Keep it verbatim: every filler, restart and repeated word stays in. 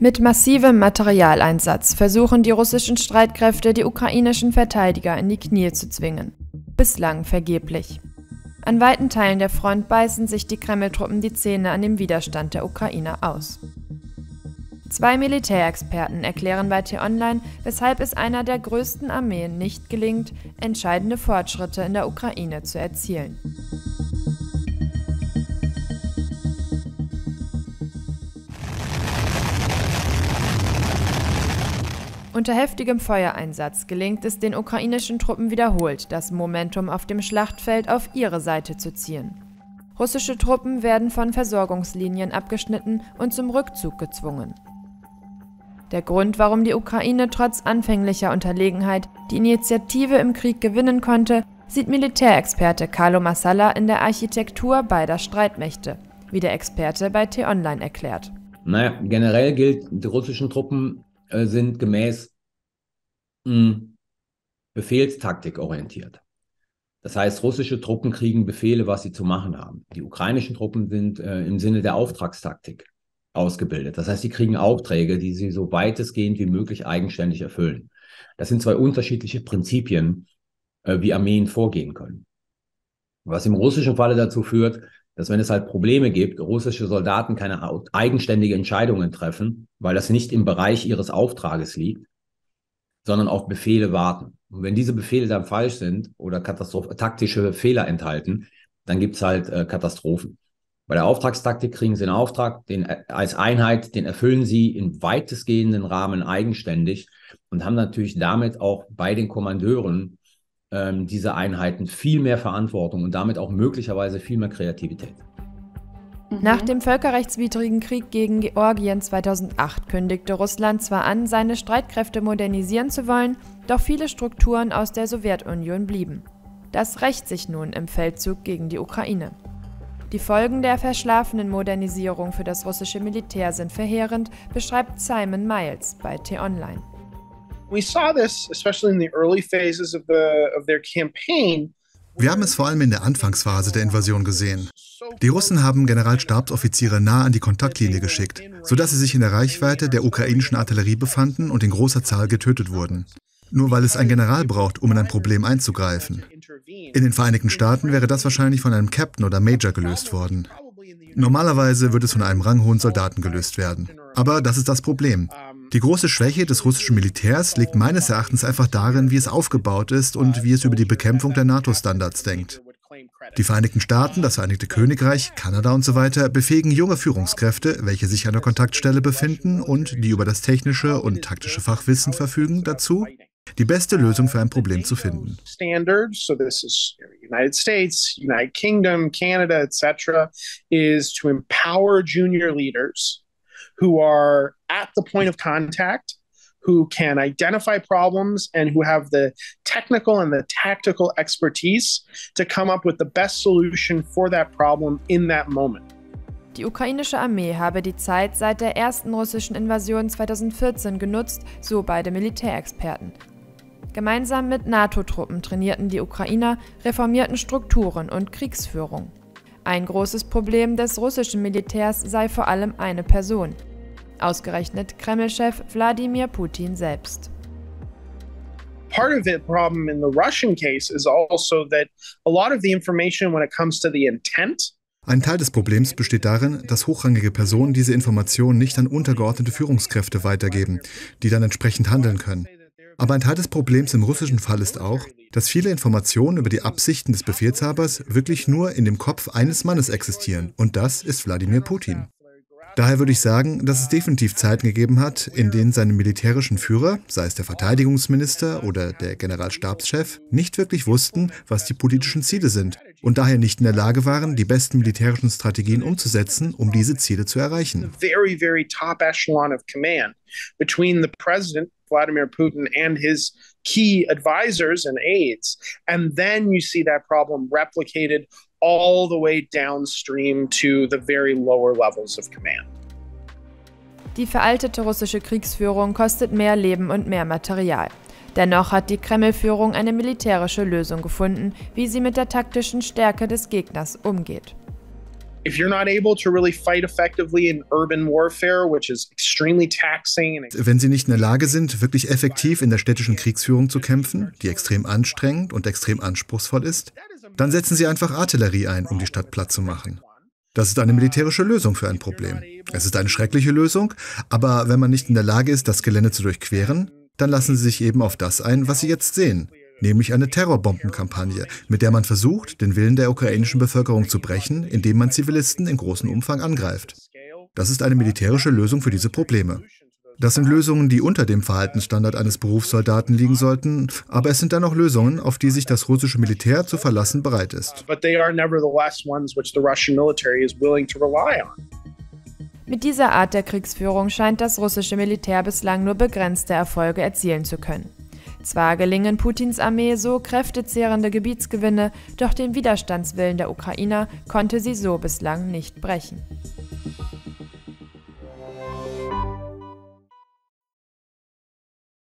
Mit massivem Materialeinsatz versuchen die russischen Streitkräfte, die ukrainischen Verteidiger in die Knie zu zwingen. Bislang vergeblich. An weiten Teilen der Front beißen sich die Kreml-Truppen die Zähne an dem Widerstand der Ukrainer aus. Zwei Militärexperten erklären bei T-Online, weshalb es einer der größten Armeen nicht gelingt, entscheidende Fortschritte in der Ukraine zu erzielen. Unter heftigem Feuereinsatz gelingt es den ukrainischen Truppen wiederholt, das Momentum auf dem Schlachtfeld auf ihre Seite zu ziehen. Russische Truppen werden von Versorgungslinien abgeschnitten und zum Rückzug gezwungen. Der Grund, warum die Ukraine trotz anfänglicher Unterlegenheit die Initiative im Krieg gewinnen konnte, sieht Militärexperte Carlo Massala in der Architektur beider Streitmächte, wie der Experte bei T-Online erklärt. Naja, generell gilt, die russischen Truppen äh, sind gemäß mh, Befehlstaktik orientiert. Das heißt, russische Truppen kriegen Befehle, was sie zu machen haben. Die ukrainischen Truppen sind äh, im Sinne der Auftragstaktik ausgebildet. Das heißt, sie kriegen Aufträge, die sie so weitestgehend wie möglich eigenständig erfüllen. Das sind zwei unterschiedliche Prinzipien, äh, wie Armeen vorgehen können. Was im russischen Falle dazu führt, dass wenn es halt Probleme gibt, russische Soldaten keine eigenständigen Entscheidungen treffen, weil das nicht im Bereich ihres Auftrages liegt, sondern auf Befehle warten. Und wenn diese Befehle dann falsch sind oder Katastroph- taktische Fehler enthalten, dann gibt es halt äh, Katastrophen. Bei der Auftragstaktik kriegen sie einen Auftrag, den als Einheit, den erfüllen sie in weitestgehenden Rahmen eigenständig und haben natürlich damit auch bei den Kommandeuren ähm, dieser Einheiten viel mehr Verantwortung und damit auch möglicherweise viel mehr Kreativität. Nach dem völkerrechtswidrigen Krieg gegen Georgien zweitausendacht kündigte Russland zwar an, seine Streitkräfte modernisieren zu wollen, doch viele Strukturen aus der Sowjetunion blieben. Das rächt sich nun im Feldzug gegen die Ukraine. Die Folgen der verschlafenen Modernisierung für das russische Militär sind verheerend, beschreibt Simon Miles bei T-Online. We saw this, especially in the early phases of the of their campaign. Wir haben es vor allem in der Anfangsphase der Invasion gesehen. Die Russen haben Generalstabsoffiziere nah an die Kontaktlinie geschickt, sodass sie sich in der Reichweite der ukrainischen Artillerie befanden und in großer Zahl getötet wurden. Nur weil es einen General braucht, um in ein Problem einzugreifen. In den Vereinigten Staaten wäre das wahrscheinlich von einem Captain oder Major gelöst worden. Normalerweise würde es von einem ranghohen Soldaten gelöst werden. Aber das ist das Problem. Die große Schwäche des russischen Militärs liegt meines Erachtens einfach darin, wie es aufgebaut ist und wie es über die Bekämpfung der NATO-Standards denkt. Die Vereinigten Staaten, das Vereinigte Königreich, Kanada und so weiter befähigen junge Führungskräfte, welche sich an der Kontaktstelle befinden und die über das technische und taktische Fachwissen verfügen, dazu, die beste Lösung für ein Problem zu finden. Standards, so this is United States, United Kingdom, Canada, et cetera, is to empower junior leaders who are at the point of contact, who can identify problems and who have the technical and the tactical expertise to come up with the best solution for that problem in that moment. Die ukrainische Armee habe die Zeit seit der ersten russischen Invasion zweitausendvierzehn genutzt, so beide Militärexperten. Gemeinsam mit NATO-Truppen trainierten die Ukrainer reformierten Strukturen und Kriegsführung. Ein großes Problem des russischen Militärs sei vor allem eine Person. Ausgerechnet Kreml-Chef Wladimir Putin selbst. Part of the problem in the Russian case is also that a lot of the information when it comes to the intent. Ein Teil des Problems besteht darin, dass hochrangige Personen diese Informationen nicht an untergeordnete Führungskräfte weitergeben, die dann entsprechend handeln können. Aber ein Teil des Problems im russischen Fall ist auch, dass viele Informationen über die Absichten des Befehlshabers wirklich nur in dem Kopf eines Mannes existieren. Und das ist Wladimir Putin. Daher würde ich sagen, dass es definitiv Zeiten gegeben hat, in denen seine militärischen Führer, sei es der Verteidigungsminister oder der Generalstabschef, nicht wirklich wussten, was die politischen Ziele sind und daher nicht in der Lage waren, die besten militärischen Strategien umzusetzen, um diese Ziele zu erreichen. Very, very top echelon of command between the president Vladimir Putin and his key advisors and aides, and then you see that problem replicated all the way downstream to the very lower levels of command. Die veraltete russische Kriegsführung kostet mehr Leben und mehr Material. Dennoch hat die Kreml-Führung eine militärische Lösung gefunden, wie sie mit der taktischen Stärke des Gegners umgeht. If you're not able to really fight effectively in urban warfare, which is extremely taxing and Wenn sie nicht in der Lage sind, wirklich effektiv in der städtischen Kriegsführung zu kämpfen, die extrem anstrengend und extrem anspruchsvoll ist, dann setzen sie einfach Artillerie ein, um die Stadt platt zu machen. Das ist eine militärische Lösung für ein Problem. Es ist eine schreckliche Lösung, aber wenn man nicht in der Lage ist, das Gelände zu durchqueren, dann lassen sie sich eben auf das ein, was sie jetzt sehen. Nämlich eine Terrorbombenkampagne, mit der man versucht, den Willen der ukrainischen Bevölkerung zu brechen, indem man Zivilisten in großem Umfang angreift. Das ist eine militärische Lösung für diese Probleme. Das sind Lösungen, die unter dem Verhaltensstandard eines Berufssoldaten liegen sollten, aber es sind dennoch Lösungen, auf die sich das russische Militär zu verlassen bereit ist. Mit dieser Art der Kriegsführung scheint das russische Militär bislang nur begrenzte Erfolge erzielen zu können. Zwar gelingen Putins Armee so kräftezehrende Gebietsgewinne, doch den Widerstandswillen der Ukrainer konnte sie so bislang nicht brechen.